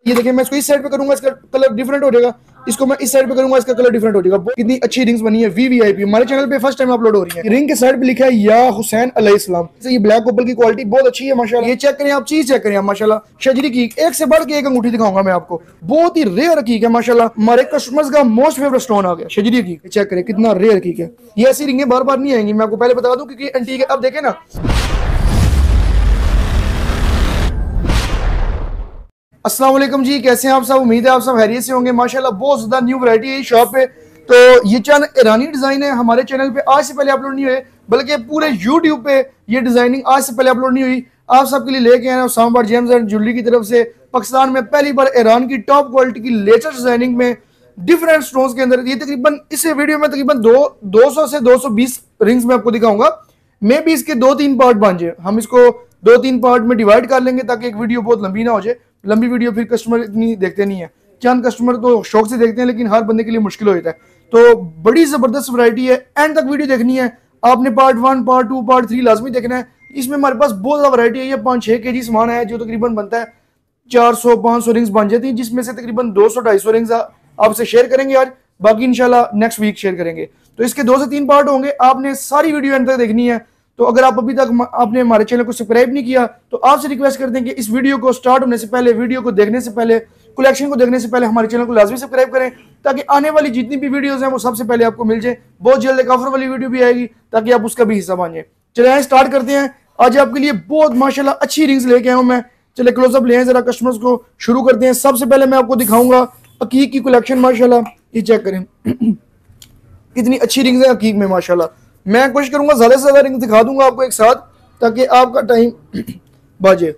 ये देखिए मैं इसको इस साइड पे करूंगा इसका कलर डिफरेंट हो जाएगा, इसको मैं इस साइड पे करूंगा इसका कलर डिफरेंट हो जाएगा। कितनी अच्छी रिंग्स बनी है VVIP, हमारे चैनल पे फर्स्ट टाइम अपलोड हो रही है। रिंग के साइड पे लिखा है या हुसैन अलैहिस्सलाम। ये ब्लैक ओपल की क्वालिटी बहुत अच्छी है माशाल्लाह। ये चेक करें आप, चीज चेक करें आप माशाल्लाह। शजरी की एक से बढ़ के एक अंगूठी दिखाऊंगा मैं आपको, बहुत ही रेयर हकीक है माशाल्लाह। हमारे कस्टमर्स का मोस्ट फेवरेट स्टोन आ गया शजरी की। चेक करें कितना रेयर हकीक है। ये ऐसी रिंगें बार बार नहीं आएंगी, मैं आपको पहले बता दूं, क्योंकि एंटीक है। अब देखे ना, अस्सलाम वालेकुम जी, कैसे हैं आप सब? उम्मीद है आप सब खैरियत से होंगे माशाल्लाह। बहुत ज़्यादा न्यू वैरायटी है शॉप पे। तो ये चैनल ईरानी डिज़ाइन है, हमारे चैनल पे आज से पहले अपलोड नहीं हुए, बल्कि पूरे यूट्यूब पे ये डिज़ाइनिंग आज से पहले अपलोड नहीं हुई। आप सबके लिए लेके आए हैं उसामा जेम्स एंड ज्वेलरी की तरफ से। पाकिस्तान में पहली बार ईरान की टॉप क्वालिटी की लेटेस्ट डिज़ाइनिंग में डिफरेंट स्टोन्स के अंदर, ये तकरीबन इस वीडियो में तकरीबन 200 से 220 रिंग्स में आपको दिखाऊंगा। मे भी इसके 2-3 पार्ट बन जाए, हम इसको 2-3 पार्ट में डिवाइड कर लेंगे ताकि एक वीडियो बहुत लंबी ना हो जाए। लंबी वीडियो फिर कस्टमर इतनी देखते नहीं है, चंद कस्टमर तो शौक से देखते हैं, लेकिन हर बंदे के लिए मुश्किल हो जाता है। तो बड़ी ज़बरदस्त वैरायटी है, एंड तक वीडियो देखनी है आपने। पार्ट 1, पार्ट 2, पार्ट 3 लाजमी देखना है। इसमें हमारे पास बहुत ज़्यादा वैरायटी है। ये 5-6 kg सामान है जो तकरीबन बनता है 400-500 रिंग्स बन जाती हैं, जिसमें से तकरीबन 200-250 रिंग्स आपसे शेयर करेंगे आज, बाकी इंशाल्लाह नेक्स्ट वीक शेयर करेंगे। तो इसके 2 से 3 पार्ट होंगे, आपने सारी वीडियो एंड तक देखनी है। तो अगर आप अभी तक आपने हमारे चैनल को सब्सक्राइब नहीं किया तो आपसे रिक्वेस्ट करते हैं कि इस वीडियो को स्टार्ट होने से पहले, वीडियो को देखने से पहले, कलेक्शन को देखने से पहले हमारे चैनल को लाजमी सब्सक्राइब करें, ताकि आने वाली जितनी भी वीडियोस हैं वो सबसे पहले आपको मिल जाए। बहुत जल्द एक ऑफर वाली वीडियो भी आएगी ताकि आप उसका भी हिस्सा बन जाए। चलिए स्टार्ट करते हैं। आज आपके लिए बहुत माशाल्लाह अच्छी रिंग्स लेके आया हूँ मैं। चले क्लोजअप ले जरा कस्टमर्स को, शुरू करते हैं। सबसे पहले मैं आपको दिखाऊंगा अकीक की कलेक्शन माशाल्लाह। ये चेक करें कितनी अच्छी रिंग्स है अकीक में माशाल्लाह। मैं कोशिश करूंगा ज़्यादा से ज़्यादा रिंग दिखा दूंगा आपको एक साथ, ताकि आपका टाइम बाजे।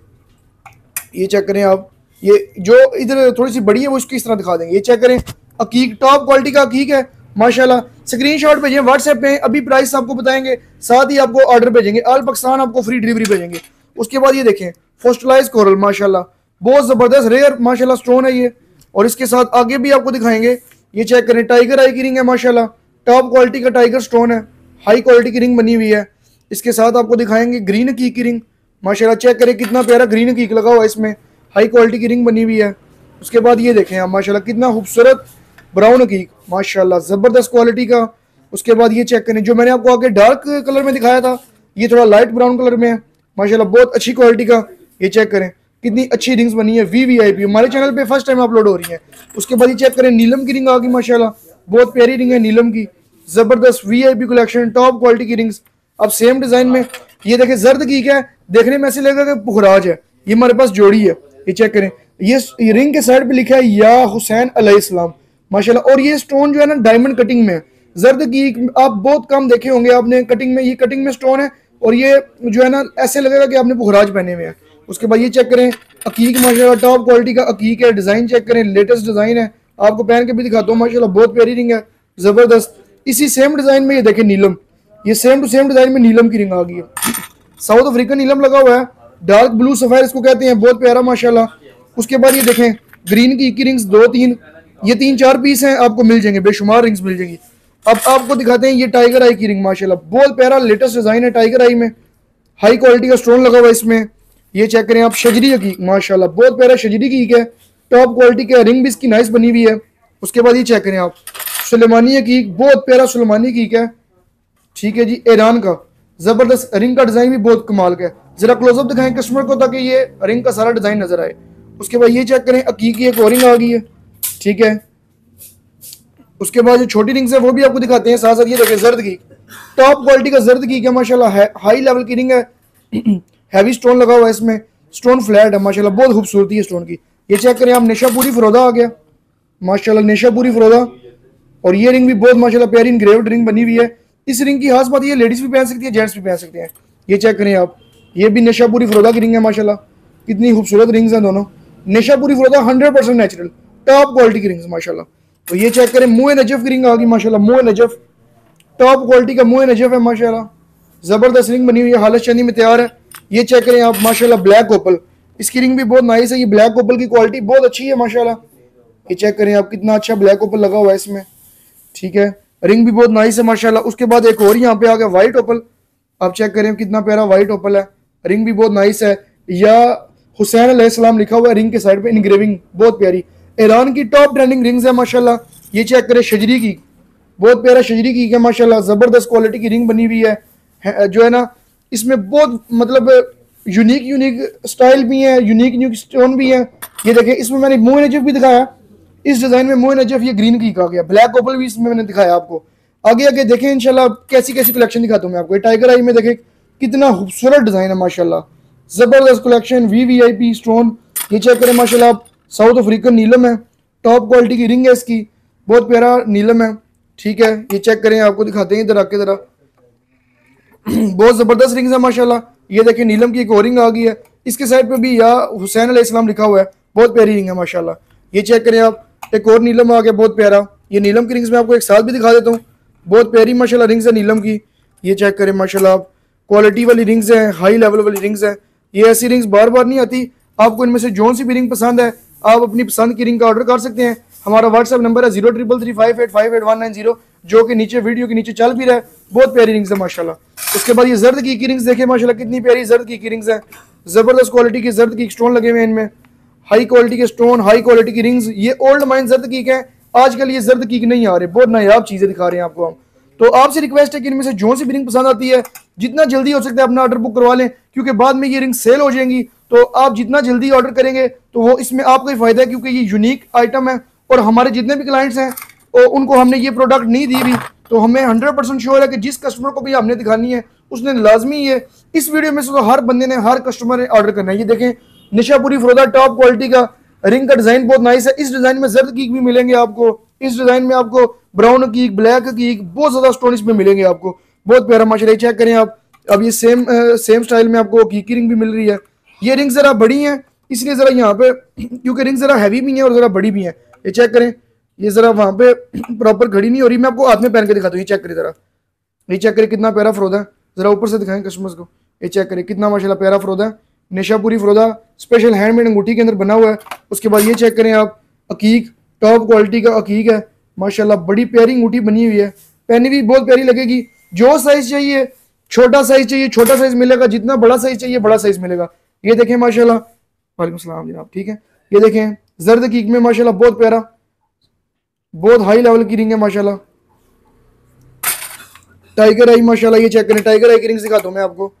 ये चेक करें आप, ये जो इधर थोड़ी सी बड़ी है वो इसकी इस तरह दिखा देंगे। ये चेक करें अकीक, टॉप क्वालिटी का अकीक है माशाल्लाह। स्क्रीनशॉट भेजें व्हाट्सएप पे, अभी प्राइस आपको बताएंगे, साथ ही आपको ऑर्डर भेजेंगे। ऑल पाकिस्तान आपको फ्री डिलीवरी भेजेंगे। उसके बाद ये देखें फोस्टलाइज कोरल माशाल्लाह, बहुत ज़बरदस्त रेयर माशाल्लाह स्टोन है ये। और इसके साथ आगे भी आपको दिखाएंगे। ये चेक करें टाइगर आई की रिंग है माशाल्लाह, टॉप क्वालिटी का टाइगर स्टोन है, हाई क्वालिटी की रिंग बनी हुई है। इसके साथ आपको दिखाएंगे ग्रीन कीक की रिंग माशाल्लाह। चेक करें कितना प्यारा ग्रीन कीक लगा हुआ है इसमें, हाई क्वालिटी की रिंग बनी हुई है। उसके बाद ये देखें आप माशाल्लाह कितना खूबसूरत ब्राउन कीक माशाल्लाह, ज़बरदस्त क्वालिटी का। उसके बाद ये चेक करें, जो मैंने आपको आगे डार्क कलर में दिखाया था ये थोड़ा लाइट ब्राउन कलर में है माशाल्लाह, बहुत अच्छी क्वालिटी का। ये चेक करें कितनी अच्छी रिंग्स बनी है VVIP, हमारे चैनल पे फर्स्ट टाइम अपलोड हो रही है। उसके बाद ये चेक करें नीलम की रिंग आ गई माशाल्लाह, बहुत प्यारी रिंग है नीलम की, जबरदस्त VIP कलेक्शन, टॉप क्वालिटी की रिंग्स। अब सेम डिजाइन में ये देखें जर्द की है, देखने में ऐसे लगेगा कि पुखराज है। ये हमारे पास जोड़ी है। ये चेक करें, ये रिंग के साइड पे लिखा है या हुसैन अलैहिस्सलाम माशाल्लाह। और ये स्टोन जो है ना डायमंड कटिंग में है। जर्द की आप बहुत कम देखे होंगे आपने कटिंग में, ये कटिंग में स्टोन है और ये जो है ना ऐसे लगेगा कि आपने पुखराज पहने हुए हैं। उसके बाद ये चेक करें अकीक माशाल्लाह, टॉप क्वालिटी का अकीक है। डिजाइन चेक करें, लेटेस्ट डिजाइन है, आपको पहन के भी दिखाता हूँ माशाल्लाह, बहुत प्यारी रिंग है जबरदस्त। इसी सेम डिजाइन में ये देखें नीलम, ये सेम टू सेम डिजाइन में नीलम की रिंग आ गई है। साउथ अफ्रीकन नीलम लगा हुआ है, डार्क ब्लू सफायर इसको कहते हैं, बहुत प्यारा माशाल्लाह। उसके बाद ये देखें ग्रीन की रिंग्स 2-3, ये 3-4 पीस हैं, आपको मिल जाएंगे, बेशुमार रिंग्स मिल जाएंगी। अब आपको दिखाते हैं ये टाइगर आई की रिंग माशाल्लाह, बहुत प्यारा लेटेस्ट डिजाइन है टाइगर आई में, हाई क्वालिटी का स्टोन लगा हुआ है इसमें। ये चेक करें आप शजरी की माशाल्लाह, बहुत प्यारा शजरी की है, टॉप क्वालिटी का, रिंग भी इसकी नाइस बनी हुई है। उसके बाद ये चेक करें आप सुलेमानी की, बहुत प्यारा सुलेमानी की है, ठीक है जी, ईरान का जबरदस्त। रिंग का डिजाइन भी बहुत कमाल का है। जरा क्लोजअप दिखाएं कस्टमर को ताकि ये रिंग का सारा डिजाइन नजर आए। उसके बाद ये चेक करें अकीक की एक और रिंग आ गई है, ठीक है। उसके बाद जो छोटी रिंग्स है वो भी आपको दिखाते हैं साथ साथ। ये देखें जर्द की, टॉप क्वालिटी का जर्द की माशाल्लाह, हाई लेवल की रिंग है, हैवी स्टोन लगा हुआ है इसमें, स्टोन फ्लैट है माशाल्लाह, बहुत खूबसूरती है स्टोन की। ये चेक करें आप नेशापुरी फरोदा आ गया माशाल्लाह, नेशापुरी फरोदा। और ये रिंग भी बहुत माशाल्लाह प्यारी इनग्रेव्ड रिंग बनी हुई है। इस रिंग की खास बात ये लेडीज भी पहन सकती है, जेंट्स भी पहन सकते हैं। ये चेक करें आप, ये भी नेशापुरी फरोदा की रिंग है माशाल्लाह, कितनी खूबसूरत रिंग्स हैं दोनों। नेशापुरी फरोदा 100% नेचुरल, टॉप क्वालिटी की रिंग्स माशाल्लाह। तो ये चेक करें मुए नजफ की रिंग आ गई माशाल्लाह, मुए नजफ, टॉप क्वालिटी का मुए नजफ है माशाल्लाह, जबरदस्त रिंग बनी हुई है, हालत चंदी में तैयार है। ये चेक करें आप माशाल्लाह ब्लैक ओपल, इसकी रिंग भी बहुत नाइस है। ये ब्लैक ओपल की क्वालिटी बहुत अच्छी है माशाल्लाह। ये चेक करें आप कितना अच्छा ब्लैक ओपल लगा हुआ है इसमें, ठीक है, रिंग भी बहुत नाइस है माशाल्लाह। उसके बाद एक और यहाँ पे आ गया व्हाइट ओपल, आप चेक करें कितना प्यारा व्हाइट ओपल है, रिंग भी बहुत नाइस है। या हुसैन अलैहिस्सलाम लिखा हुआ है रिंग के साइड पे, इनग्रेविंग बहुत प्यारी। ईरान की टॉप ट्रेंडिंग रिंग्स है माशाल्लाह। ये चेक करें, शजरी की, बहुत प्यारा शजरी की है माशाल्लाह, जबरदस्त क्वालिटी की रिंग बनी हुई है जो है ना, इसमें बहुत मतलब यूनिक स्टाइल भी है, यूनिक स्टोन भी है। ये देखें, इसमें मैंने मोह नजफ भी दिखाया, इस डिजाइन में मोह नजफ ये ग्रीन की आ गया, ब्लैक ओपल भी इसमें मैंने दिखाया आपको। आगे आगे देखें इंशाल्लाह कैसी कैसी कलेक्शन दिखाता हूँ मैं आपको। टाइगर आई में देखें कितना खूबसूरत डिजाइन है माशाल्लाह, जबरदस्त कलेक्शन, वीवीआईपी स्टोन। ये चेक करें माशाल्लाह, साउथ अफ्रीकन नीलम है, टॉप क्वालिटी की रिंग है इसकी, बहुत प्यारा नीलम है, ठीक है। ये चेक करें, आपको दिखाते हैं इधर आके जरा, बहुत जबरदस्त रिंग्स है माशाल्लाह। ये देखें नीलम की एक और रिंग आ गई है, इसके साइड पे भी या हुसैन अलैहिस्सलाम लिखा हुआ है, बहुत प्यारी रिंग है माशाल्लाह। ये चेक करें आप, एक और नीलम आ गया बहुत प्यारा। ये नीलम की रिंग्स में आपको एक साथ भी दिखा देता हूँ, बहुत प्यारी माशाल्लाह रिंग्स है नीलम की। ये चेक करें माशाल्लाह, आप क्वालिटी वाली रिंग्स हैं, हाई लेवल वाली रिंग्स हैं। ये ऐसी रिंग्स बार बार नहीं आती, आपको इनमें से जो सी भी रिंग पसंद है आप अपनी पसंद की रिंग का ऑर्डर कर सकते हैं। हमारा व्हाट्सएप नंबर है 033358588190, जो कि नीचे वीडियो के नीचे चल भी रहा है। बहुत प्यारी रिंग्स है माशाल्लाह। उसके बाद ये जर्द की रिंग्स देखें माशाल्लाह, कितनी प्यारी जर्द की रिंग्स है, जबरदस्त क्वालिटी की जर्द की स्टोन लगे हुए हैं इनमें, हाई क्वालिटी के स्टोन, हाई क्वालिटी की रिंग्स। ये ओल्ड माइन जर्द की है, आजकल ये जर्द की नहीं आ रहे, बहुत नायाब चीजें दिखा रहे हैं आपको हम। तो आपसे रिक्वेस्ट है कि इनमें से जो सी भी रिंग पसंद आती है जितना जल्दी हो सकता है अपना ऑर्डर बुक करवा लें, क्योंकि बाद में ये रिंग सेल हो जाएंगी। तो आप जितना जल्दी ऑर्डर करेंगे तो वो इसमें आपको ही फायदा है, क्योंकि ये यूनिक आइटम है और हमारे जितने भी क्लाइंट्स हैं और उनको हमने ये प्रोडक्ट नहीं दी भी, तो हमें 100% श्योर है कि जिस कस्टमर को भी हमने दिखानी है उसने लाजमी ये इस वीडियो में से तो हर बंदे ने, हर कस्टमर ने ऑर्डर करना है। ये देखें, निशापुरी फरोदा टॉप क्वालिटी का रिंग का डिजाइन बहुत नाइस है। इस डिजाइन में जर्द कीक भी मिलेंगे आपको, इस डिजाइन में आपको ब्राउन कीक, ब्लैक कीक, बहुत ज्यादा स्टोन इसमें मिलेंगे आपको, बहुत प्यारा माशाल्लाह। चेक करें आप, अब ये सेम स्टाइल में आपको कीक की रिंग भी मिल रही है। ये रिंग जरा बड़ी है, इसलिए जरा यहाँ पे, क्योंकि रिंग जरा हैवी भी है और जरा बड़ी भी है। ये चेक करें, ये जरा वहां पे प्रॉपर खड़ी नहीं हो रही, मैं आपको हाथ में पहन के दिखाता हूँ। ये चेक करें जरा, ये चेक करें कितना प्यारा फरोदा है, जरा ऊपर से दिखाएं कस्टमर्स को। ये चेक करें कितना माशाल्लाह प्यारा फरोदा है, निशापुरी फरोदा स्पेशल हैंडमेड अंगूठी के अंदर बना हुआ है। उसके बाद ये चेक करें आप, अकीक टॉप क्वालिटी का अकीक है माशाल्लाह, बड़ी प्यारी अंगूठी बनी हुई है, पहनी भी बहुत प्यारी लगेगी। जो साइज चाहिए, छोटा साइज चाहिए छोटा साइज मिलेगा, जितना बड़ा साइज चाहिए बड़ा साइज मिलेगा। ये देखें माशाल्लाह, वालेकुम सलाम जनाब, ठीक है। ये देखें जर्द कीक में माशाल्लाह बहुत प्यारा, बहुत हाई लेवल की रिंग है माशाल्लाह। टाइगर आई माशाल्लाह, ये चेक करें, टाइगर आई की रिंग दिखाता हूं मैं आपको।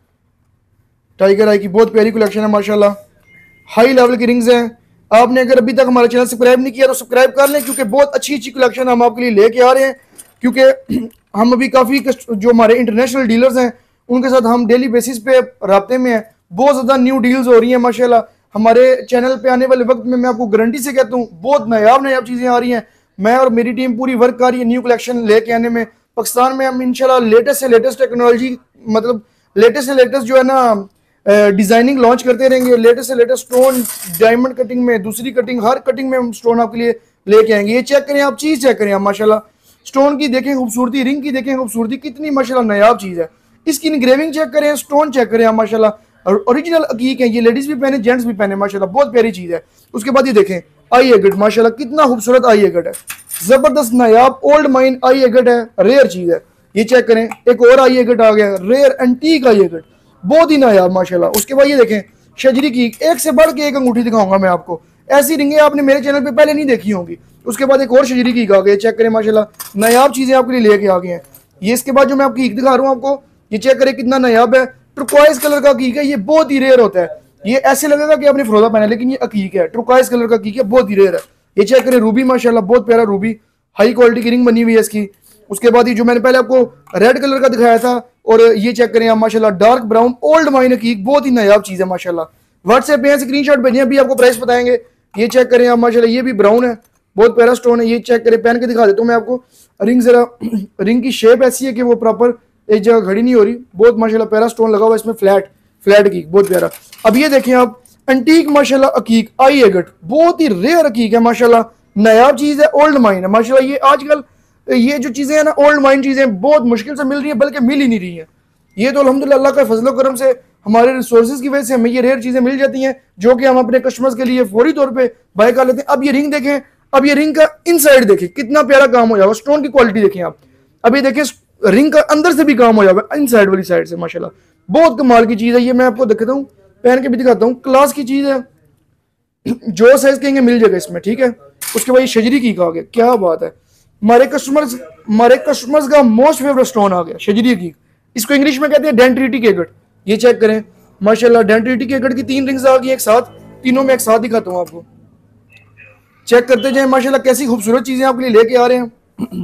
टाइगर आई की बहुत प्यारी कलेक्शन है माशाल्लाह, हाई लेवल की रिंग्स हैं। आपने अगर अभी तक हमारा चैनल सब्सक्राइब नहीं किया तो सब्सक्राइब कर लें, क्योंकि बहुत अच्छी अच्छी कलेक्शन हम आपके लिए लेके आ रहे हैं। क्योंकि हम अभी काफ़ी जो हमारे इंटरनेशनल डीलर्स हैं उनके साथ हम डेली बेसिस पे राब्ते में हैं, बहुत ज़्यादा न्यू डील्स हो रही हैं माशाल्लाह। हमारे चैनल पे आने वाले वक्त में मैं आपको गारंटी से कहता हूँ बहुत नायाब चीज़ें आ रही हैं। मैं और मेरी टीम पूरी वर्क कर रही है न्यू कलेक्शन लेके आने में। पाकिस्तान में हम इंशाल्लाह लेटेस्ट से लेटेस्ट टेक्नोलॉजी, मतलब लेटेस्ट से लेटेस्ट जो है ना डिजाइनिंग लॉन्च करते रहेंगे। लेटेस्ट से लेटेस्ट स्टोन, डायमंड कटिंग में, दूसरी कटिंग, हर कटिंग में हम स्टोन आपके लिए लेके आएंगे। ये चेक करें आप, चीज़ चेक करें आप माशाल्लाह, स्टोन की देखें खूबसूरती, रिंग की देखें खूबसूरती, कितनी माशाल्लाह नायाब चीज़ है। इसकी इंग्रेविंग चेक करें, स्टोन चेक करें आप माशाल्लाह, ओरिजिनल अकीक है। ये लेडीज भी पहने, जेंट्स भी पहने माशाल्लाह, बहुत प्यारी चीज़ है। उसके बाद ये देखें आई एगट माशाल्लाह, कितना खूबसूरत आई एगट है, जबरदस्त नायाब ओल्ड माइन आई एगट है, रेयर चीज़ है। ये चेक करें, एक और आई एगट आ गया, रेयर एंटीक आई एगट, बहुत ही नायाब माशाल्लाह। उसके बाद ये देखें शजरी की, एक से बढ़ के एक अंगूठी दिखाऊंगा मैं आपको, ऐसी रिंगें आपने मेरे चैनल पे पहले नहीं देखी होंगी। उसके बाद एक और शजरी की आ गई, चेक करें माशाल्लाह, नायाब चीजें आपके लिए लेके आ गए हैं। ये इसके बाद जो मैं आपकी ईक दिखा रहा हूँ आपको, ये चेक करें कितना नायाब है, टर्कोइज कलर का कीक है, ये बहुत ही रेयर होता है। ये ऐसे लगेगा कि आपने फिरोजा पहना, लेकिन ये अकीक है, टर्कोइज कलर का कीक है, बहुत ही रेयर है। ये चेक करें रूबी माशाल्लाह, बहुत प्यारा रूबी, हाई क्वालिटी की रिंग बनी हुई है इसकी। उसके बाद ये जो मैंने पहले आपको रेड कलर का दिखाया था, और ये चेक करें आप माशाल्लाह, डार्क ब्राउन ओल्ड माइन कीक, बहुत ही नायाब चीज़ है माशाल्लाह। व्हाट्सएप पे स्क्रीनशॉट भेजें, अभी आपको प्राइस बताएंगे। ये चेक करें आप माशाल्लाह, ये भी ब्राउन है, बहुत प्यारा स्टोन है। ये चेक करें, पहन के दिखा देता हूँ मैं आपको। रिंग जरा, रिंग की शेप ऐसी है कि वो प्रॉपर एक जगह खड़ी नहीं हो रही, बहुत माशाल्लाह प्यारा स्टोन लगा हुआ है इसमें, फ्लैट कीक, बहुत प्यारा। अब ये देखें आप, एंटीक माशाल्लाह अकीक आई एगट, बहुत ही रेयर अकीक है माशाल्लाह, नायाब चीज़ है, ओल्ड माइन है माशाल्लाह। ये आजकल ये जो चीज़ें हैं ना, ओल्ड माइन चीज़ें बहुत मुश्किल से मिल रही है, बल्कि मिल ही नहीं रही हैं। ये तो अल्हम्दुलिल्लाह अल्लाह का फजल करम से, हमारे रिसोर्सेज की वजह से हमें ये रेयर चीज़ें मिल जाती हैं, जो कि हम अपने कस्टमर्स के लिए फौरी तौर पे बाय कर लेते हैं। अब ये रिंग देखें, अब ये रिंग का इनसाइड देखें, कितना प्यारा काम हो जाएगा, स्टोन की क्वालिटी देखें आप। अब ये देखें, रिंग का अंदर से भी काम हो जाएगा, इनसाइड वाली साइड से माशाल्लाह, बहुत कमाल की चीज़ है। ये मैं आपको दिखाता हूँ, पहन के भी दिखाता हूँ, क्लास की चीज़ है, जो साइज कहेंगे मिल जाएगा इसमें, ठीक है। उसके बाद ये शजरी की आ गया, क्या बात है, हमारे कस्टमर्स का मोस्ट फेवरेट स्टोन आ गया शजरी की। इसको इंग्लिश में कहते हैं डेंट्रिटी केगट। ये चेक करें माशाल्लाह, डेंट्रिटी केगट की 3 रिंग्स आ गई एक साथ, तीनों में एक साथ दिखाता हूँ आपको, चेक करते जाए माशाल्लाह कैसी खूबसूरत चीजें आपके लिए लेके आ रहे हैं।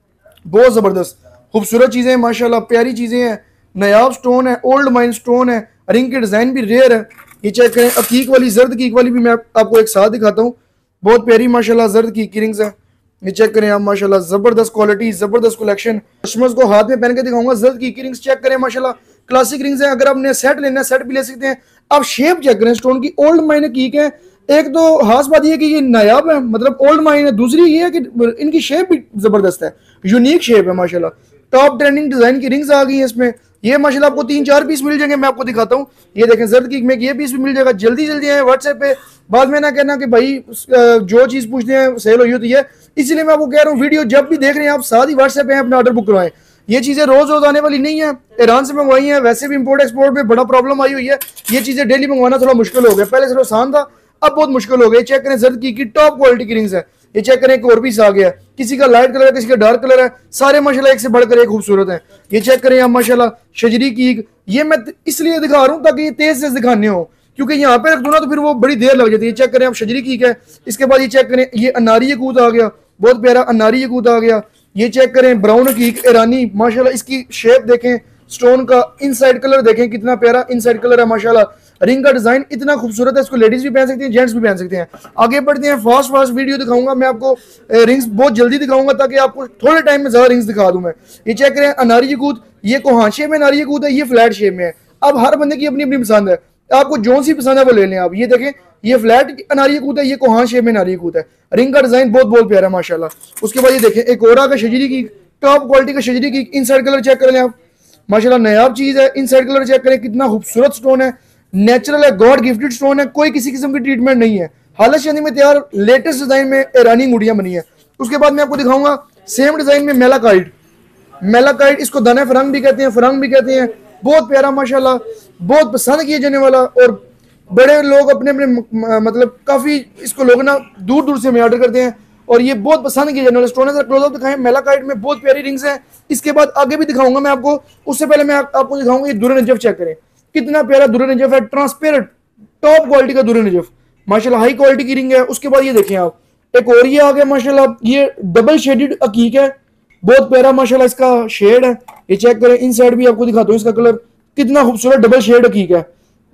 बहुत जबरदस्त खूबसूरत चीजें हैं माशाल्लाह, प्यारी चीजें हैं, नायाब स्टोन है, ओल्ड माइन स्टोन है, रिंग के डिजाइन भी रेयर है। ये चेक करें, अकीक वाली जर्द कीक वाली भी मैं आपको एक साथ दिखाता हूँ, बहुत प्यारी माशाल्लाह जर्द कीक की रिंग्स है। ये चेक करें आप माशाल्लाह, जबरदस्त क्वालिटी, जबरदस्त कलेक्शन। कस्टमर्स को हाथ में पहन के दिखाऊंगा, जर्द कीक की रिंग्स चेक करें माशाल्लाह, क्लासिक रिंग्स हैं। अगर आपने सेट लेना है सेट भी ले सकते हैं। आप शेप चेक करें स्टोन की, ओल्ड माइन कीक है। एक तो खास बात यह है कि ये नायाब है, मतलब ओल्ड माइन है। दूसरी ये है कि इनकी शेप भी जबरदस्त है, यूनिक शेप है माशाल्लाह। टॉप ट्रेंडिंग डिजाइन की रिंग्स आ गई हैं इसमें। ये माशाल्लाह आपको 3-4 पीस मिल जाएंगे, मैं आपको दिखाता हूँ। ये देखें जर्द की में ये पीस भी मिल जाएगा। जल्दी जल्दी आए व्हाट्सएप पे, बाद में ना कहना कि भाई जो चीज़ पूछते हैं सेल हुई होती है, इसलिए मैं आपको कह रहा हूँ वीडियो जब भी देख रहे हैं आप साथ ही व्हाट्सएप पे अपना ऑर्डर बुक करवाएं। ये चीज़ें रोज रोज आने वाली नहीं है, ईरान से मंगवाई हैं, वैसे भी इंपोर्ट एक्सपोर्ट में बड़ा प्रॉब्लम आई हुई है। ये चीज़ें डेली मंगवाना थोड़ा मुश्किल हो गया, पहले से आसान था, अब बहुत मुश्किल हो गया। चेक करें जर्द की टॉप क्वालिटी की रिंग्स है। ये चेक करें एक और पीस आ गया, किसी का लाइट कलर है, किसी का डार्क कलर है, सारे माशाल्लाह एक से बढ़कर एक खूबसूरत है। ये चेक करें आप माशाल्लाह शजरी की, ये मैं इसलिए दिखा रहा हूँ ताकि ये तेज से दिखाने हो, क्योंकि यहाँ पे रख दो ना तो फिर वो बड़ी देर लग जाती है। चेक करें आप शजरी की है। इसके बाद ये चेक करें, ये अनारी यकूत आ गया, बहुत प्यारा अनारी यकूत आ गया। ये चेक करें ब्राउन की ईरानी, माशाल्लाह इसकी शेप देखें, स्टोन का इनसाइड कलर देखें कितना प्यारा इनसाइड कलर है माशाल्लाह। रिंग का डिजाइन इतना खूबसूरत है, इसको लेडीज भी पहन सकती हैं, जेंट्स भी पहन सकते हैं। आगे बढ़ते हैं, फास्ट फास्ट वीडियो दिखाऊंगा मैं आपको, रिंग्स बहुत जल्दी दिखाऊंगा ताकि आपको थोड़े टाइम में ज्यादा रिंग्स दिखा दूं मैं। ये चेक करें अनारी यकूत, ये कोहान शेप में अनारी यकूत है, ये फ्लैट शेप में है। अब हर बंदे की अपनी अपनी पसंद है, आपको जो सी पसंद है वो ले लें आप। ये देखें, ये फ्लैट अनारी यकूत है, ये कोहान शेप में अनारी यकूत है। रिंग का डिजाइन बहुत बहुत प्यारा है माशाल्लाह। उसके बाद ये देखें एक और का शजरी की, टॉप क्वालिटी का शजरी की, इनसाइड कलर चेक कर लें आप माशाल्लाह, नायाब चीज है। इनसाइड कलर चेक करें कितना खूबसूरत स्टोन है, नेचुरल है, गॉड गिफ्टेड स्टोन है, कोई किसी किस्म की ट्रीटमेंट नहीं है, हालत शादी में तैयार लेटेस्ट डिजाइन में ईरानी मुड़ियां बनी है। उसके बाद मैं आपको दिखाऊंगा सेम डिजाइन में मेलाकाइट, मेलाकाइट इसको दाना फरंग भी कहते हैं, फरंग भी कहते हैं, बहुत प्यारा माशाल्लाह, बहुत पसंद किए जाने वाला। और बड़े लोग अपने अपने मतलब काफी इसको लोग ना दूर दूर से हमें ऑर्डर करते हैं, और ये बहुत पसंद किए जाने वाला स्टोन है। क्लोजअप दिखाएं, मेलाकाइट में बहुत प्यारी रिंग्स हैं। इसके बाद आगे भी दिखाऊंगा मैं आपको, उससे पहले मैं आपको दिखाऊंगा ये दुर्र नजफ चेक करें, कितना प्यारा दुर्र नजफ है, ट्रांसपेरेंट टॉप क्वालिटी का दुर्र नजफ माशाल्लाह, हाई क्वालिटी की रिंग है। उसके बाद ये देखें आप, एक और ये आ गया माशाल्लाह, ये डबल शेडेड अकीक है, बहुत प्यारा माशाल्लाह इसका शेड है। ये चेक करें, इन साइड भी आपको दिखाता हूँ इसका कलर, कितना खूबसूरत डबल शेड अकीक है,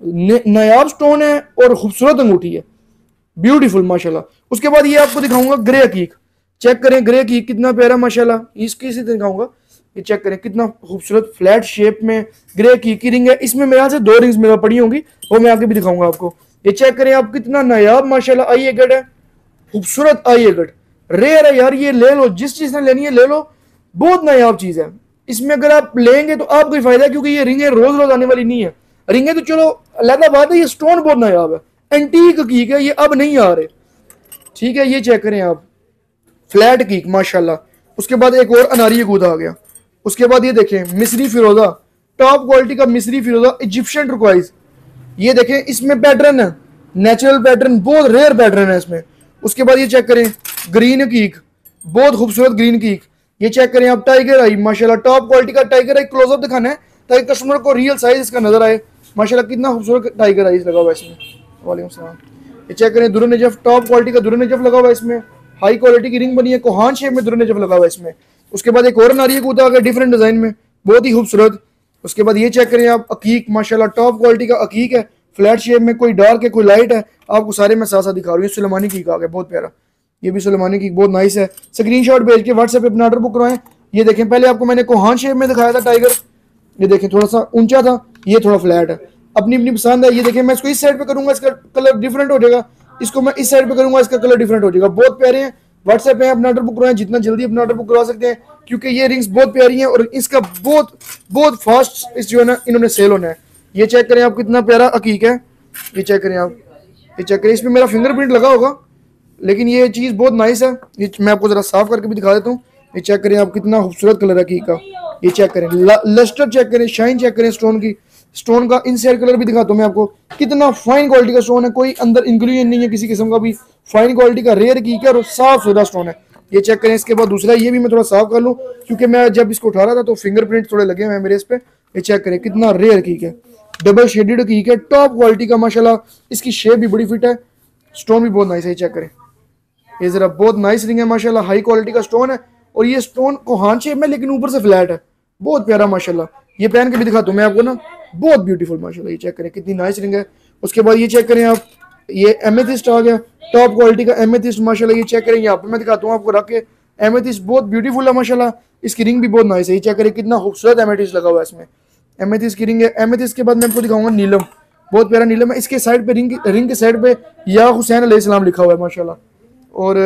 नायाब स्टोन है और खूबसूरत अंगूठी है, ब्यूटीफुल माशाल्लाह। उसके बाद ये आपको दिखाऊंगा ग्रे अकीक, चेक करें ग्रे अकीक कितना प्यारा माशाल्लाह, इसकी से दिखाऊंगा। ये चेक करें कितना खूबसूरत फ्लैट शेप में ग्रे अकीक की रिंग है। इसमें मेरे से 2 रिंग्स मेरा पड़ी होंगी, वो मैं आगे भी दिखाऊंगा आपको। ये चेक करें आप, कितना नायाब माशाल्लाह आई एगड है, खूबसूरत आई एगड, रेयर है यार, ये ले लो, जिस चीज ने लेनी है ले लो, बहुत नायाब चीज है। इसमें अगर आप लेंगे तो आपको फायदा है, क्योंकि ये रिंगें रोज रोज आने वाली नहीं है। रिंगें तो चलो अलग बात है, ये स्टोन बहुत नायाब है, एंटीक कीक है, ये अब नहीं आ रहे, ठीक है। ये चेक करें आप, फ्लैट कीक माशाल्लाह। उसके बाद एक और अनारी यकूत आ गया। उसके बाद ये देखें मिस्री फिरोजा, टॉप क्वालिटी का मिस्री फिरोजा इजिप्शियन टर्कोइज। ये देखें इसमें पैटर्न है, नेचुरल पैटर्न, बहुत रेयर पैटर्न है इसमें। उसके बाद ये चेक करें ग्रीन कीक, बहुत खूबसूरत ग्रीन कीक। ये चेक करें आप, टाइगर आई माशाल्लाह, टॉप क्वालिटी का टाइगर आई, क्लोजअप दिखाना है ताकि कस्टमर को रियल साइज इसका नजर आए माशाल्लाह, कितना खूबसूरत टाइगर आई लगा हुआ है इसमें। वालेकुम सलाम। ये चेक करें दुर्र नजफ, टॉप क्वालिटी का दुर्र नजफ लगा हुआ है इसमें, हाई क्वालिटी की रिंग बनी है, कोहान शेप में दुर्र नजफ लगा हुआ है इसमें। उसके बाद एक और नारियल कूद आ गया डिफरेंट डिजाइन में, बहुत ही खूबसूरत। उसके बाद ये चेक करें आप, अकीक माशाल्लाह, टॉप क्वालिटी का अकीक है, फ्लैट शेप में, कोई डार्क है कोई लाइट है, आपको सारे मैं साथ साथ दिखा रहा हूँ। ये सुलेमानी कीक आ गया, बहुत प्यारा, ये भी सुलेमानी कीक बहुत नाइस है। स्क्रीनशॉट भेज के व्हाट्सएप पे अपना ऑर्डर बुक करवाएं। ये देखें, पहले आपको मैंने कोहान शेप में दिखाया था टाइगर, ये देखें थोड़ा सा ऊंचा था, ये थोड़ा फ्लैट है, अपनी अपनी पसंद है। ये देखें, मैं इसको इस साइड पे करूंगा इसका कलर डिफरेंट हो जाएगा, इसको मैं इस साइड पे करूंगा इसका कलर डिफरेंट हो जाएगा, बहुत प्यारे हैं। व्हाट्सएप पे अपना ऑर्डर बुक करवाएं, जितना जल्दी अपना ऑर्डर बुक करवा सकते हैं, क्योंकि ये रिंग्स बहुत प्यारी हैं और इसका बहुत बहुत फास्ट इस जो है ना इन्होंने सेल होना है। ये चेक करें आप, कितना प्यारा अकीक है, ये चेक करें आप, ये चेक करें, इसमें मेरा फिंगरप्रिंट लगा होगा लेकिन ये चीज़ बहुत नाइस है। ये मैं आपको जरा साफ करके भी दिखा देता हूँ। ये चेक करें आप, कितना खूबसूरत कलर है अकीक का। ये चेक करें, लस्टर चेक करें, शाइन चेक करें स्टोन की, स्टोन का इनसाइड कलर भी दिखाता हूँ मैं आपको, कितना फाइन क्वालिटी का स्टोन है, कोई अंदर इंग्रेडिएंट नहीं है किसी किस्म का भी, फाइन क्वालिटी का रेयर की है और साफ सुथरा स्टोन है। ये चेक करें। इसके बाद दूसरा ये भी मैं थोड़ा साफ कर लूँ क्योंकि मैं जब इसको उठा रहा था तो फिंगरप्रिंट थोड़े लगे हुए हैं मेरे इस पे। ये चेक करें कितना रेयर की है, डबल शेडेड की है, टॉप क्वालिटी का माशाल्लाह। इसकी शेप भी बड़ी फिट है, स्टोन भी बहुत नाइस है। चेक करें, ये जरा बहुत नाइस रिंग है माशाल्लाह, हाई क्वालिटी का स्टोन है और ये स्टोन कोहान शेप में लेकिन ऊपर से फ्लैट है, बहुत प्यारा माशाल्लाह। ये पहन के भी दिखाता हूँ मैं आपको ना, बहुत ब्यूटीफुल माशाल्लाह। ये चेक करें कितनी नाइस रिंग है। उसके बाद ये चेक करें आप, ये एमेथिस्ट आ गया, टॉप क्वालिटी का एमेथिस्ट माशाल्लाह। ये चेक करें, यहाँ पर मैं दिखाता हूँ आपको रख के, एमेथिस्ट बहुत ब्यूटीफुल है माशाल्लाह। इसकी रिंग भी बहुत नाइस है। ये चेक करें कितना खूबसूरत एमेथिस्ट लगा हुआ है इसमें, एमेथिस्ट की रिंग है। एमेथिस्ट के बाद मैं आपको दिखाऊंगा नीलम, बहुत प्यारा नीलम है। इसके साइड पे रिंग के साइड पे या हुसैन अलैहिस्सलाम लिखा हुआ है माशाल्लाह। और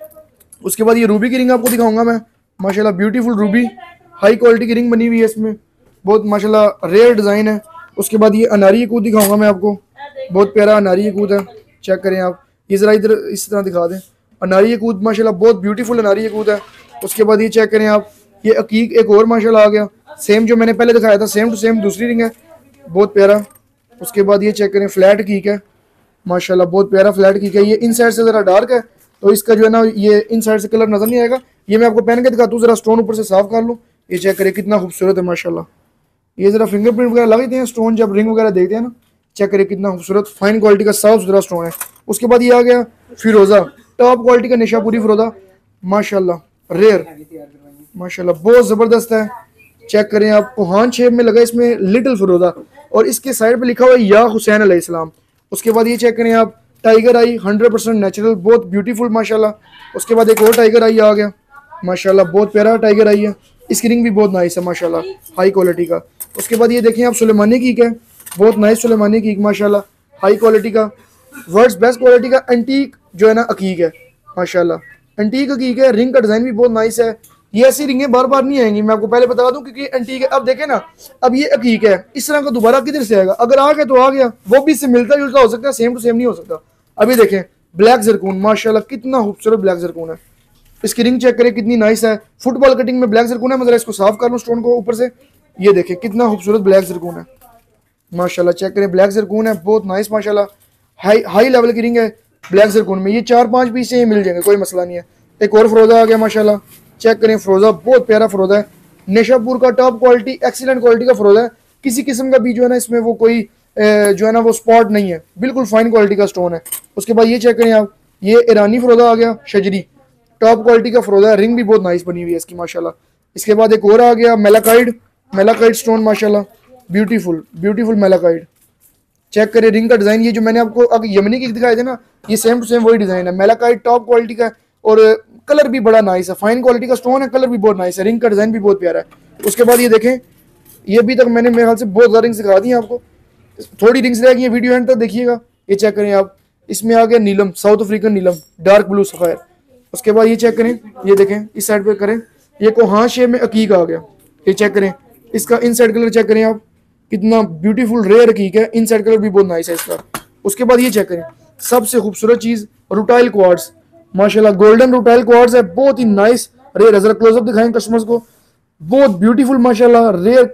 उसके बाद ये रूबी की रिंग आपको दिखाऊंगा मैं माशाल्लाह, ब्यूटीफुल रूबी, हाई क्वालिटी की रिंग बनी हुई है इसमें, बहुत माशाल्लाह रेयर डिज़ाइन है। उसके बाद ये अनारी यकूत दिखाऊंगा मैं आपको, बहुत प्यारा अनारी यकूत है। चेक करें आप, ये ज़रा इधर इस तरह दिखा दें, अनारी यकूत माशाल्लाह बहुत ब्यूटीफुल अनारी यकूत है। उसके बाद ये चेक करें आप, ये अकीक एक और माशाल्लाह आ गया, सेम जो मैंने पहले दिखाया था सेम टू सेम दूसरी रिंग है, बहुत प्यारा। उसके बाद ये चेक करें, फ्लैट कीक है माशाल्लाह, बहुत प्यारा फ्लैट कीक है। ये इन साइड से ज़रा डार्क है तो इसका जो है ना ये इन साइड से कलर नजर नहीं आएगा। ये मैं आपको पहन के दिखाता हूँ, जरा स्टोन ऊपर से साफ कर लूँ। ये चेक करें कितना खूबसूरत है माशाल्लाह। ये जरा फिंगरप्रिंट वगैरह लगते हैं स्टोन जब रिंग वगैरह देखते हैं ना, चेक करें कितना खूबसूरत फाइन क्वालिटी का साफ सुथरा स्टोन है। उसके बाद ये आ गया फिरोजा, टॉप क्वालिटी का निशापुरी फिरोजा माशाल्लाह, रेयर माशाल्लाह, बहुत ज़बरदस्त है। चेक करें आप, कोहान शेप में लगा इसमें लिटिल फिरोजा और इसके साइड पे लिखा हुआ है या हुसैन अलैहिस्सलाम। उसके बाद ये चेक करें आप, टाइगर आई 100% नेचुरल, बहुत ब्यूटीफुल माशाल्लाह। उसके बाद एक और टाइगर आई आ गया माशाल्लाह, बहुत प्यारा टाइगर आई है। इसकी रिंग भी बहुत नाइस है माशाल्लाह, हाई क्वालिटी का। उसके बाद ये देखें आप, सुलेमानी कीक है, बहुत नाइस सुलेमानी कीक माशाल्लाह, हाई क्वालिटी का, वर्ल्ड्स बेस्ट क्वालिटी का एंटीक जो है ना अकीक है माशाल्लाह, एंटीक अकीक है। रिंग का डिज़ाइन भी बहुत नाइस है। ये ऐसी रिंगें बार बार नहीं आएंगी, मैं आपको पहले बता दूं, क्योंकि एंटीक है। अब देखें ना, अब ये अकीक है, इस तरह का दोबारा किधर से आएगा? अगर आ गया तो आ गया, वो भी इससे मिलता जुलता हो सकता है, सेम टू सेम नहीं हो सकता। अभी देखें ब्लैक जरकून माशाल्लाह, कितना खूबसूरत ब्लैक जरकून है। इसकी रिंग चेक करें कितनी नाइस है, फुटबॉल कटिंग में ब्लैक जरकून है। मैं जरा इसको साफ कर लूँ स्टोन को ऊपर से। ये देखें कितना खूबसूरत ब्लैक जरकून है माशाल्लाह, चेक करें ब्लैक जरकून है, बहुत नाइस माशाल्लाह, हाई लेवल की रिंग है ब्लैक जरकून में। ये 4-5 पीस से मिल जाएंगे, कोई मसला नहीं है। एक और फ्रोजा आ गया माशाल्लाह, चेक करें फ्रोजा, बहुत प्यारा फ्रोजा है, नेशापुर का टॉप क्वालिटी एक्सीलेंट क्वालिटी का फ्रोजा है। किसी किस्म का भी जो है ना इसमें वो कोई जो है ना वो स्पॉट नहीं है, बिल्कुल फाइन क्वालिटी का स्टोन है। उसके बाद ये चेक करें आप, ये ईरानी फ्रोजा आ गया शजरी, टॉप क्वालिटी का फ्रोजा है, रिंग भी बहुत नाइस बनी हुई है इसकी माशाल्लाह। इसके बाद एक और आ गया मेलाकाइड स्टोन माशाल्लाह, ब्यूटीफुल ब्यूटीफुल मेलाकाइड। चेक करें रिंग का डिज़ाइन, ये जो मैंने आपको अगर यमनी की दिखाए थे ना, ये सेम टू सेम वही डिज़ाइन है। मेलाकाइड टॉप क्वालिटी का और कलर भी बड़ा नाइस है, फाइन क्वालिटी का स्टोन है, कलर भी बहुत नाइस है, रिंग का डिज़ाइन भी बहुत प्यारा है। उसके बाद ये देखें, ये अभी तक मैंने मेरे ख्याल से बहुत ज़्यादा रिंग्स दिखा दी हैं आपको, थोड़ी रिंग्स रह गई हैं, वीडियो एंड तक देखिएगा। ये चेक करें आप, इसमें आ गया नीलम, साउथ अफ्रीकन नीलम, डार्क ब्लू सफ़ायर। उसके बाद ये चेक करें, ये देखें इस साइड पे करें, ये कोहान शेप में अकीक आ गया। ये चेक करें, इसका इनसाइड कलर चेक करें आप, कितना ब्यूटीफुल रेयर अकीक है, इनसाइड कलर भी बहुत नाइस है इसका। उसके बाद ये चेक करें, सबसे खूबसूरत चीज़ रुटाइल क्वार्ट्ज माशाल्लाह, गोल्डन रुटाइल क्वार्ट्ज है, बहुत ही नाइस रेयर। जरा क्लोजअप दिखाएं कस्टमर्स को, बहुत ब्यूटीफुल माशाल्लाह रेयर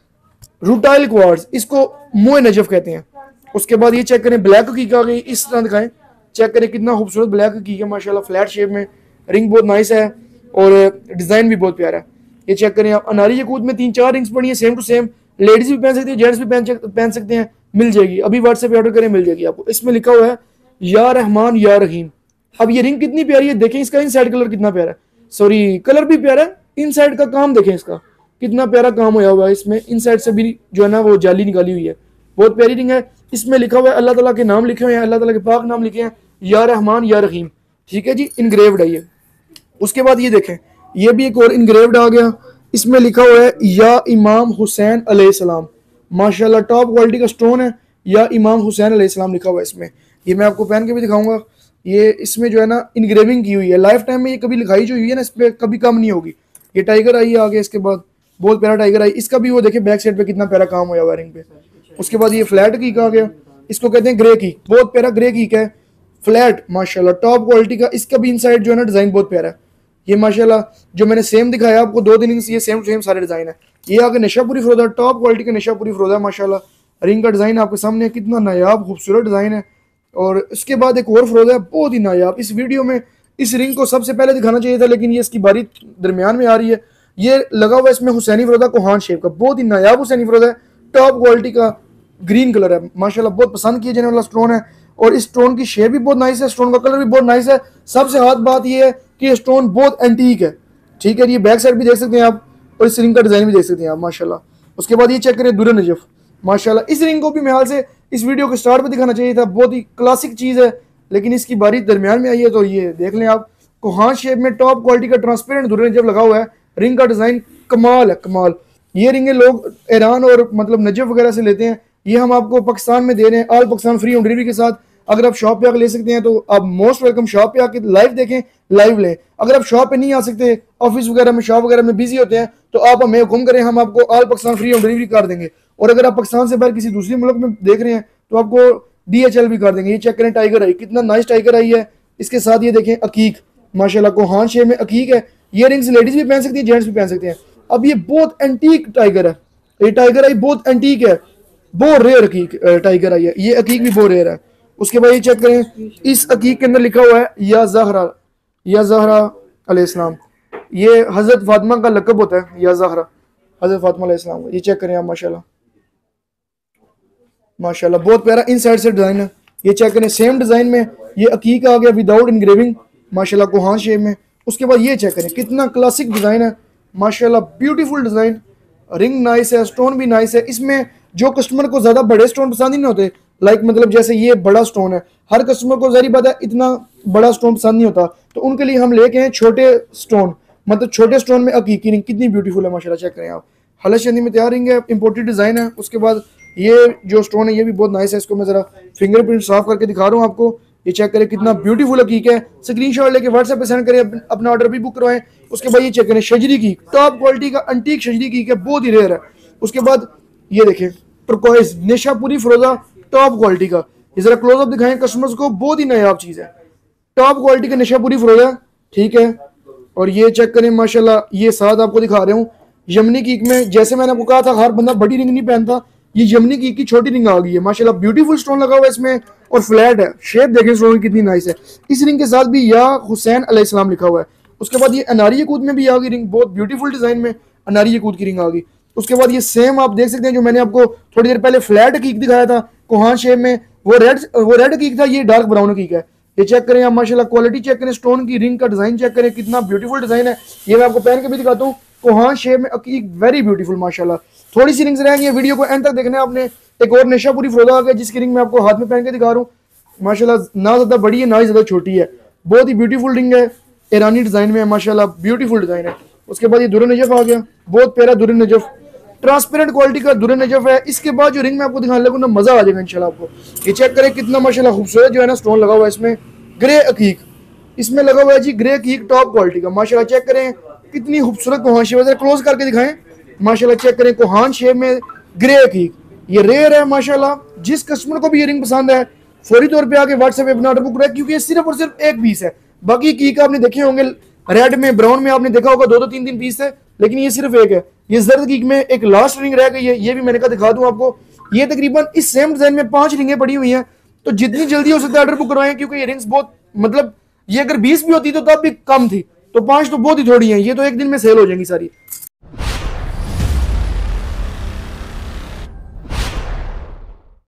रुटाइल क्वार्ट्ज, इसको मोए नजफ कहते हैं। उसके बाद ये चेक करें, ब्लैक अकीक आ गई, इस तरह दिखाएं, चेक करें कितना खूबसूरत ब्लैक अकीक है माशाल्लाह, फ्लैट शेप में, रिंग बहुत नाइस है और डिज़ाइन भी बहुत प्यारा है। ये चेक करें आप, अनारी यकूत में 3-4 रिंग्स पड़ी हैं सेम टू सेम, लेडीज भी पहन सकती है, जेंट्स भी पहन सकते हैं, मिल जाएगी। अभी व्हाट्सएप पे ऑर्डर करें मिल जाएगी आपको। इसमें लिखा हुआ है या रहमान या रहीम। अब ये रिंग कितनी प्यारी है, देखें इसका इनसाइड कलर कितना प्यारा है, सॉरी कलर भी प्यारा है, इनसाइड का काम देखें इसका कितना प्यारा काम होया हुआ है। इसमें इनसाइड से भी जो है ना वो जाली निकाली हुई है, बहुत प्यारी रिंग है। इसमें लिखा हुआ है अल्लाह ताला के नाम लिखे हुए हैं, अल्लाह ताला के पाक नाम लिखे हैं, या रहमान या रहीम, ठीक है जी, इनग्रेव्ड है ये। उसके बाद ये देखें, ये भी एक और इनग्रेव्ड आ गया, इसमें लिखा हुआ है या इमाम हुसैन अलैहिस्सलाम माशाल्लाह, टॉप क्वालिटी का स्टोन है, या इमाम हुसैन अलैहिस्सलाम लिखा हुआ है इसमें। ये मैं आपको पहन के भी दिखाऊंगा। ये इसमें जो है ना इनग्रेविंग की हुई है, लाइफ टाइम में ये कभी लिखाई जो हुई है ना इस पर कभी कम नहीं होगी। ये टाइगर आई है आगे, इसके बाद बहुत प्यारा टाइगर आई, इसका भी वो देखे बैक साइड पे कितना प्यारा काम हुआ वायरिंग पे। उसके बाद ये फ्लैट कीक आ गया, इसको कहते हैं ग्रे कीक, बहुत प्यारा ग्रे कीक है, फ्लैट माशाल्लाह टॉप क्वालिटी का। इसका भी इनसाइड जो है ना डिज़ाइन बहुत प्यारा है। ये माशाल्लाह जो मैंने सेम दिखाया आपको 2 दिन, ये सेम टू सेम सारे डिज़ाइन है। ये आगे नशापुरी फ्रोजा, टॉप क्वालिटी का नशापुरी फ्रोजा माशाल्लाह, रिंग का डिज़ाइन आपके सामने, कितना नायाब खूबसूरत डिज़ाइन है। और इसके बाद एक और फ्रोजा है बहुत ही नायाब। इस वीडियो में इस रिंग को सबसे पहले दिखाना चाहिए था, लेकिन ये इसकी बारी दरमियान में आ रही है। ये लगा हुआ है इसमें हुसैनी फ्रोजा कोहान शेप का, बहुत ही नायाब हुसैनी फ्रोजा है, टॉप क्वालिटी का ग्रीन कलर है माशाल्लाह, बहुत पसंद किया जाने वाला स्टोन है। और इस स्टोन की शेप भी बहुत नाइस है, स्टोन का कलर भी बहुत नाइस है। सबसे खास बात ये है कि ये स्टोन बहुत एंटीक है, ठीक है। ये बैक साइड भी देख सकते हैं आप, और इस रिंग का डिज़ाइन भी देख सकते हैं आप माशाल्लाह। उसके बाद ये चेक करें दुर्र नजफ माशाल्लाह। इस रिंग को भी मेरे ख्याल से इस वीडियो के स्टार्ट में दिखाना चाहिए था, बहुत ही क्लासिक चीज़ है, लेकिन इसकी बारी दरमियान में आई है। तो ये देख लें आप, कोहान शेप में टॉप क्वालिटी का ट्रांसपेरेंट दुर्र नजफ लगा हुआ है। रिंग का डिज़ाइन कमाल है, कमाल। ये रिंगें लोग ईरान और मतलब नजफ वगैरह से लेते हैं, ये हम आपको पाकिस्तान में दे रहे हैं, all Pakistan free home delivery के साथ। अगर आप शॉप पे आकर ले सकते हैं तो आप मोस्ट वेलकम, शॉप पे आके लाइव देखें, लाइव लें। अगर आप शॉप पे नहीं आ सकते, ऑफिस वगैरह में, शॉप वगैरह में बिजी होते हैं, तो आप हमें हुक्म करें, हम आपको all Pakistan free home delivery कर देंगे। और अगर आप पाकिस्तान से बाहर किसी दूसरे मुल्क में देख रहे हैं तो आपको DHL भी कर देंगे। ये चेक करें टाइगर आई, कितना नाइस टाइगर आई है। इसके साथ ये देखें अकीक माशाल्लाह, कोहान शेप में अकीक है। ये रिंग्स लेडीज भी पहन सकती है, जेंट्स भी पहन सकते हैं। अब ये बहुत एंटीक टाइगर है, ये टाइगर आई बहुत एंटीक है, बहुत रेयर अकीक टाइगर आई है। ये अकीक भी बहुत रेयर है। उसके बाद ये चेक करें, इस अकीक के अंदर लिखा हुआ है या ज़हरा अलैहिस्सलाम। ये हज़रत फातिमा का लक़ब होता है, या ज़हरा हज़रत फातिमा अलैहिस्सलाम का। ये चेक करें आप माशाल्लाह, माशाल्लाह बहुत प्यारा इन साइड से डिज़ाइन है। ये चेक करें, सेम डिज़ाइन में ये अकीक आ गया विदाउट इनग्रेविंग माशाल्लाह, कोहान शेप में। उसके बाद ये चेक करें, कितना क्लासिक डिज़ाइन है माशाल्लाह, ब्यूटीफुल डिज़ाइन। रिंग नाइस है, स्टोन भी नाइस है। इसमें जो कस्टमर को ज़्यादा बड़े स्टोन पसंद ही नहीं होते, लाइक मतलब जैसे ये बड़ा स्टोन है, हर कस्टमर को ज़ाहिर बात है इतना बड़ा स्टोन पसंद नहीं होता, तो उनके लिए हम लेके हैं छोटे स्टोन, मतलब छोटे स्टोन में अकीकी रिंग, कितनी ब्यूटीफुल है माशाल्लाह। चेक करें आप, हलत शंदी में तैयार रिंग है, इंपोर्टेड डिज़ाइन है। उसके बाद ये जो स्टोन है ये भी बहुत नाइस है। इसको मैं ज़रा फिंगरप्रिंट साफ करके दिखा रहा हूँ आपको। ये चेक करें कितना ब्यूटीफुल अकीक है। स्क्रीनशॉट लेके व्हाट्सएप पे सेंड करें, अपना ऑर्डर भी बुक करवाएं। उसके बाद ये चेक करें, शजरी की टॉप क्वालिटी का अंटीक शजरी की है, बहुत ही रेयर है। उसके बाद ये देखें टर्कोइज नेशापुरी फ्रोजा टॉप क्वालिटी का, ये जरा क्लोजअप दिखाएं कस्टमर्स को, बहुत ही नायाब चीज़ है, टॉप क्वालिटी का नेशापुरी फ्रोजा, ठीक है। और ये चेक करें माशाल्लाह, ये साथ आपको दिखा रहा हूँ यमनी कीक में। जैसे मैंने आपको कहा था हर बंदा बड़ी रिंग नहीं पहनता, ये यमनी कीक की छोटी रिंग आ गई है माशाल्लाह, ब्यूटीफुल स्टोन लगा हुआ है इसमें और फ्लैट है। शेप देखें स्टोन की कितनी नाइस है। इस रिंग के साथ भी या हुसैन अलैहिस्सलाम लिखा हुआ है। उसके बाद ये अनारी यकूत में भी आ गई रिंग, बहुत ब्यूटीफुल डिज़ाइन में अनारी यकूत की रिंग आ गई। उसके बाद ये सेम आप देख सकते हैं, जो मैंने आपको थोड़ी देर पहले फ्लैट कीक दिखाया था कोहान शेप में, वो रेड कीक था, ये डार्क ब्राउन कीक है। ये चेक करें आप माशाल्लाह, क्वालिटी चेक करें, स्टोन की रिंग का डिज़ाइन चेक करें, कितना ब्यूटीफुल डिज़ाइन है। ये मैं आपको पहन के भी दिखाता हूँ, कोहान शेप में अकीक वेरी ब्यूटीफुल माशाल्लाह। थोड़ी सी रिंग्स रहेंगी, वीडियो को एंड तक देखना है आपने। एक और नेशापुरी फ्रोजा आ गया जिसकी रिंग मैं आपको हाथ में पहन के दिखा रहा हूँ माशाल्लाह, ना ज़्यादा बड़ी है ना ही ज़्यादा छोटी है, बहुत ही ब्यूटीफुल रिंग है, ईरानी डिज़ाइन में है माशाल्लाह, ब्यूटीफुल डिज़ाइन है। उसके बाद ये दुर्र नजफ आ गया, बहुत प्यारा दुर्र नजफ, ट्रांसपेरेंट क्वालिटी का दुर्र नजफ है। इसके बाद जो रिंग मैं आपको दिखाने लगूँ ना, मज़ा आ जाएगा इंशाल्लाह आपको। ये चेक करें कितना माशाल्लाह खूबसूरत जो है ना स्टोन लगा हुआ है इसमें, ग्रे अकीक इसमें लगा हुआ है जी, ग्रे अकीक टॉप क्वालिटी का माशाल्लाह। चेक करें कितनी खूबसूरत कोहान शेप है, क्लोज करके दिखाएं माशाल्लाह। चेक करें कोहान शेप में ग्रे अकीक, ये रेयर है माशाल्लाह। जिस कस्टमर को भी ये रिंग पसंद है फौरी तौर पे आके व्हाट्सएप पे अपना ऑर्डर बुक करें, क्योंकि ये सिर्फ और सिर्फ एक पीस है। बाकी कीक आपने देखे होंगे रेड में, ब्राउन में आपने देखा होगा दो दो तीन तीन पीस है, लेकिन ये सिर्फ एक है। ये जर्द कीक में एक लास्ट रिंग रह गई है, ये भी मैंने कहा दिखा दूं आपको। ये तकरीबन इस सेम डिजाइन में 5 रिंगें पड़ी हुई हैं, तो जितनी जल्दी हो सकता है ऑर्डर बुक करवाएं, क्योंकि ये रिंग्स बहुत मतलब ये अगर 20 भी होती तो तब भी कम थी, तो 5 तो बहुत ही थोड़ी हैं, ये तो एक दिन में सेल हो जाएंगी सारी।